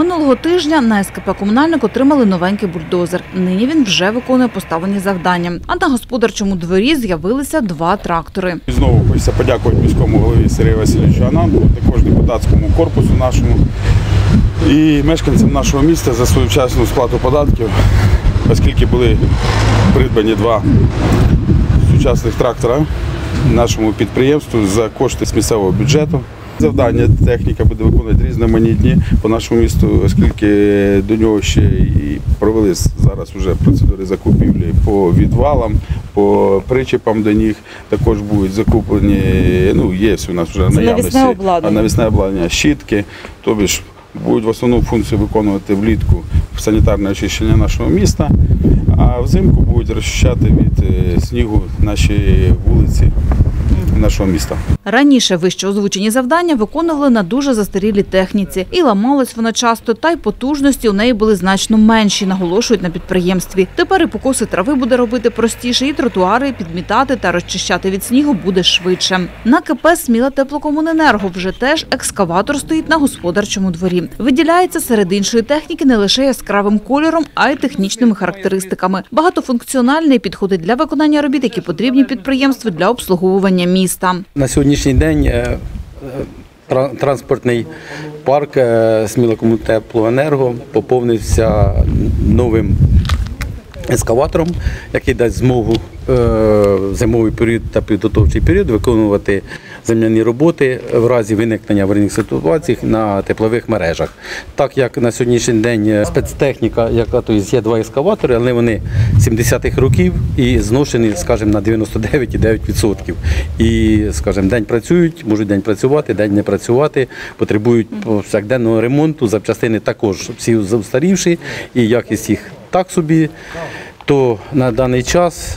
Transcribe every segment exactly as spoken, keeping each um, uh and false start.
Минулого тижня на ес ке пе «Комунальник» отримали новенький бульдозер. Нині він вже виконує поставлені завдання. А на господарчому дворі з'явилися два трактори. Знову хочеться подякувати міському голові Сергію Васильовичу Ананду, також депутатському корпусу нашому і мешканцям нашого міста за свою вчасну сплату податків, оскільки були придбані два сучасних трактора нашому підприємству за кошти з місцевого бюджету. Завдання техніка буде виконувати різноманітні по нашому місту, оскільки до нього ще і провели зараз вже процедури закупівлі по відвалам, по причепам до них. Також будуть закуплені, ну є у нас вже наявності, навісне обладнання, щітки, тобі ж будуть в основному функцію виконувати влітку санітарне очищення нашого міста, а взимку будуть розчищати від снігу наші вулиці нашого міста. Раніше вище озвучені завдання виконували на дуже застарілій техніці. І ламалась вона часто, та й потужності у неї були значно менші, наголошують на підприємстві. Тепер і покоси трави буде робити простіше, і тротуари підмітати та розчищати від снігу буде швидше. На ке пе «Сміла Теплокомуненерго» вже теж екскаватор стоїть на господарчому дворі. Виділяється серед іншої техніки не лише яскравим кольором, а й технічними характеристиками. Багатофункціональний, підходить для виконання робіт, які потрібні підприємству для обслуговування міста. На сьогоднішній день транспортний парк «Сміла Теплоенерго» поповнився новим ескаватором, який дасть змогу в зимовий період та підготовчий період виконувати земляні роботи в разі виникнення аварійних ситуацій на теплових мережах. Так як на сьогоднішній день спецтехніка, яка тобто є два ескаватори, але вони сімдесятих років і зношені, скажімо, на дев'яносто дев'ять цілих дев'ять десятих відсотка. І, скажімо, день працюють, можуть день працювати, день не працювати, потребують повсякденного ремонту, запчастини також всі застарівші і якість їх так собі. То на даний час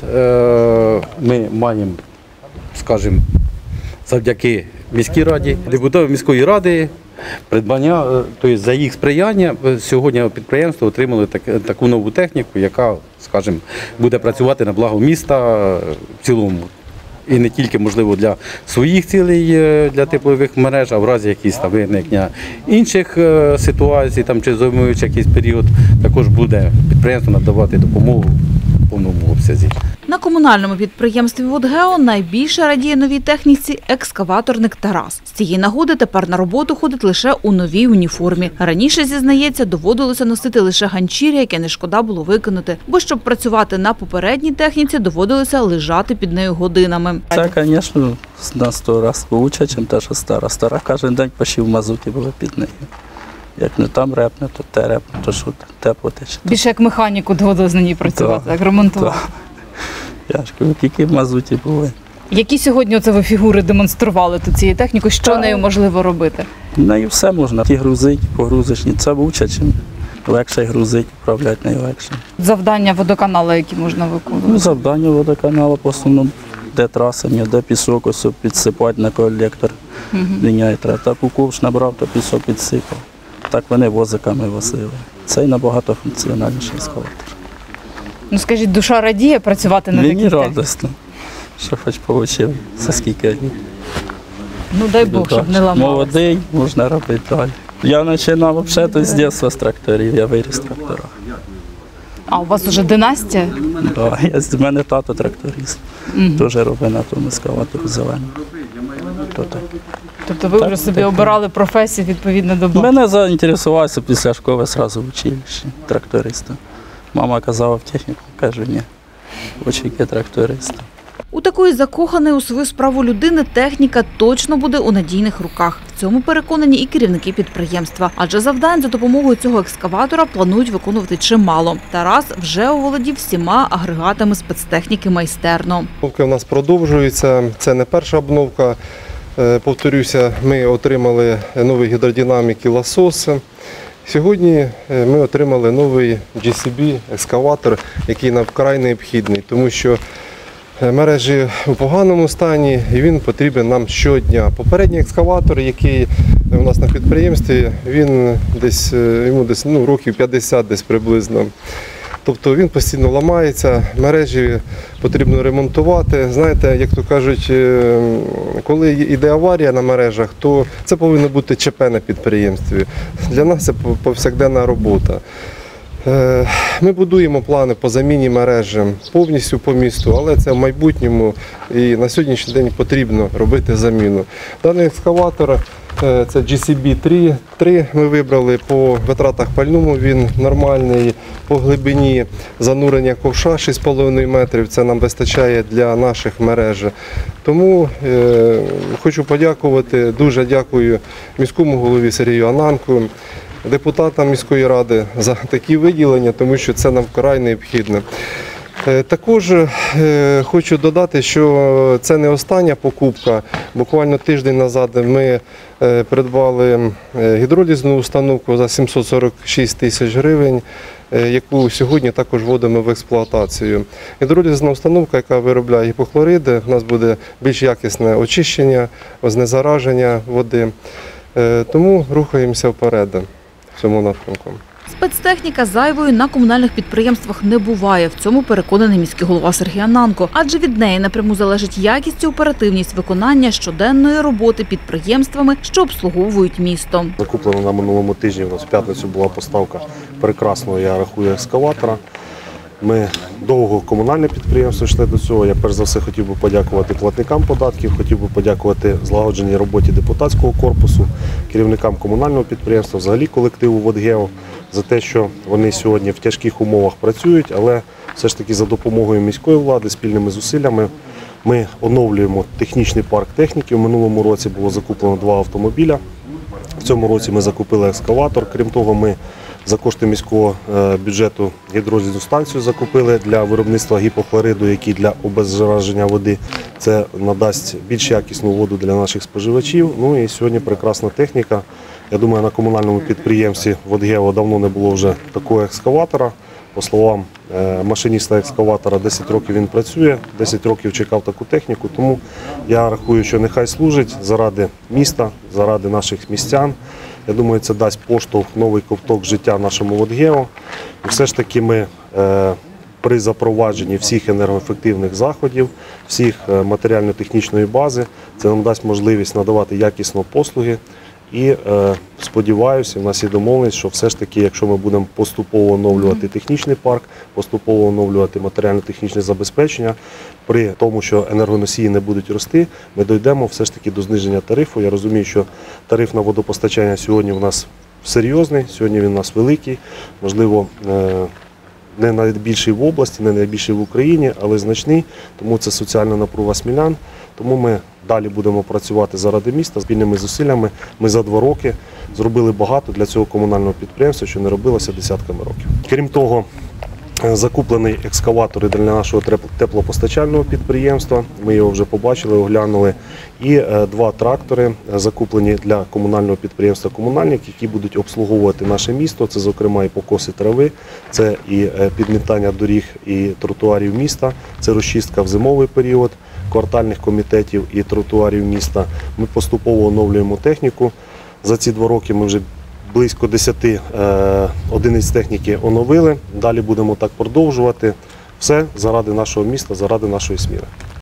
ми маємо, скажімо, завдяки міській раді, депутатам міської ради, придбання, тобто за їх сприяння, сьогодні підприємство отримали так, таку нову техніку, яка, скажімо, буде працювати на благо міста в цілому. І не тільки, можливо, для своїх цілей, для теплових мереж, а в разі якісь там виникнення інших ситуацій, там, чи зимуючи якийсь період, також буде підприємство надавати допомогу в повному обсязі. На комунальному підприємстві «Водгео» найбільше радіє новій техніці екскаваторник Тарас. З цієї нагоди тепер на роботу ходить лише у новій уніформі. Раніше, зізнається, доводилося носити лише ганчір'я, яке не шкода було викинути. Бо щоб працювати на попередній техніці, доводилося лежати під нею годинами. Це, звісно, на сто разів краще, ніж те, що стара. Стара кожен день почти в мазуті була під нею. Як не там репне, то те репне, то що тепло тече. Більше як механіку доводилось на ній працювати, да, як ремонтувати. Да. Я ж кажу, тільки в мазуті були. Які сьогодні оце ви фігури демонстрували тут цією технікою? Що Та, нею можливо робити? Нею все можна. І грузить, погрузочні. Це лучше, чим легше грузить, управляти нею легше. Завдання водоканалу, які можна виконувати? Ну, завдання водоканалу, по основному, де трасами, де пісок, ось підсипати на колектор. Угу. Міняє треба. Так у ковш набрав, то пісок підсипав. Так вони возиками возили. Це й набагато функціональніший ескалатор. Ну скажіть, душа радіє працювати на такій техніці? Мені радісно, що хоч отримав. Це скільки років. Ну дай Бог, щоб не ламалося. Молодий, можна робити далі. Я починав взагалі з дитинства з тракторів, я виріс в тракторах. А у вас вже династія? Так, да, з мене тато тракторист. Угу. Теж робив на тому ескалатору зеленому. Тобто ви так, вже собі так, обирали професію відповідно до бабки? Мене заінтересувався після школи одразу в училищі трактористом. Мама казала в техніку, кажу, ні, очіки тракториста. У такої закоханої у свою справу людини техніка точно буде у надійних руках. В цьому переконані і керівники підприємства. Адже завдань за допомогою цього екскаватора планують виконувати чимало. Тарас вже оволодів всіма агрегатами спецтехніки майстерно. Обновки у нас продовжуються. Це не перша обновка. Повторюся, ми отримали новий гідродинамік і ласос. Сьогодні ми отримали новий джі сі бі-екскаватор, який нам вкрай необхідний, тому що мережі у поганому стані і він потрібен нам щодня. Попередній екскаватор, який у нас на підприємстві, він десь, йому десь ну, років п'ятдесят десь приблизно. Тобто він постійно ламається, мережі потрібно ремонтувати. Знаєте, як то кажуть, е, коли йде аварія на мережах, то це повинно бути ЧП на підприємстві. Для нас це повсякденна робота. Е, Ми будуємо плани по заміні мережі повністю по місту, але це в майбутньому і на сьогоднішній день потрібно робити заміну. Даний екскаватор е, це джі сі бі три ми вибрали по витратах пальному, він нормальний, по глибині занурення ковша шість з половиною метрів, це нам вистачає для наших мереж. Тому е, хочу подякувати, дуже дякую міському голові Сергію Ананку, депутатам міської ради за такі виділення, тому що це нам вкрай необхідно. Також хочу додати, що це не остання покупка. Буквально тиждень назад ми придбали гідролізну установку за сімсот сорок шість тисяч гривень, яку сьогодні також вводимо в експлуатацію. Гідролізна установка, яка виробляє гіпохлориди, у нас буде більш якісне очищення, знезараження води. Тому рухаємося вперед в цьому напрямку. Спецтехніка зайвою на комунальних підприємствах не буває. В цьому переконаний міський голова Сергій Ананко. Адже від неї напряму залежить якість і оперативність виконання щоденної роботи підприємствами, що обслуговують місто. Закуплено на минулому тижні, у нас в п'ятницю була поставка прекрасного, я рахую, екскаватора. Ми довго комунальне підприємство йшли до цього. Я перш за все хотів би подякувати платникам податків, хотів би подякувати злагодженій роботі депутатського корпусу, керівникам комунального підприємства, взагалі колективу «ВодГео» за те, що вони сьогодні в тяжких умовах працюють, але все ж таки за допомогою міської влади, спільними зусиллями ми оновлюємо технічний парк техніки. В минулому році було закуплено два автомобіля. В цьому році ми закупили екскаватор. Крім того, ми за кошти міського бюджету гідролізну станцію закупили для виробництва гіпохлориду, який для обеззараження води. Це надасть більш якісну воду для наших споживачів. Ну і сьогодні прекрасна техніка. Я думаю, на комунальному підприємстві «ВодГео» давно не було вже такого екскаватора. По словам машиніста екскаватора, десять років він працює, десять років чекав таку техніку. Тому я рахую, що нехай служить заради міста, заради наших містян. Я думаю, це дасть поштовх, новий ковток життя нашому «ВодГео». І все ж таки ми е, при запровадженні всіх енергоефективних заходів, всіх матеріально-технічної бази, це нам дасть можливість надавати якісно послуги. І е, сподіваюся, в нас є домовленість, що все ж таки, якщо ми будемо поступово оновлювати технічний парк, поступово оновлювати матеріально-технічне забезпечення, при тому, що енергоносії не будуть рости, ми дійдемо все ж таки до зниження тарифу. Я розумію, що тариф на водопостачання сьогодні у нас серйозний, сьогодні він у нас великий, можливо, е, не найбільший в області, не найбільший в Україні, але значний, тому це соціальна напруга смілян. Тому ми далі будемо працювати заради міста спільними зусиллями. Ми за два роки зробили багато для цього комунального підприємства, що не робилося десятками років. Крім того, закуплений екскаватор для нашого теплопостачального підприємства. Ми його вже побачили, оглянули. І два трактори закуплені для комунального підприємства «Комунальник», які будуть обслуговувати наше місто. Це, зокрема, і покоси трави, це і підмітання доріг і тротуарів міста, це розчистка в зимовий період квартальних комітетів і тротуарів міста. Ми поступово оновлюємо техніку. За ці два роки ми вже близько десяти е, одиниць техніки оновили. Далі будемо так продовжувати. Все заради нашого міста, заради нашої Сміли.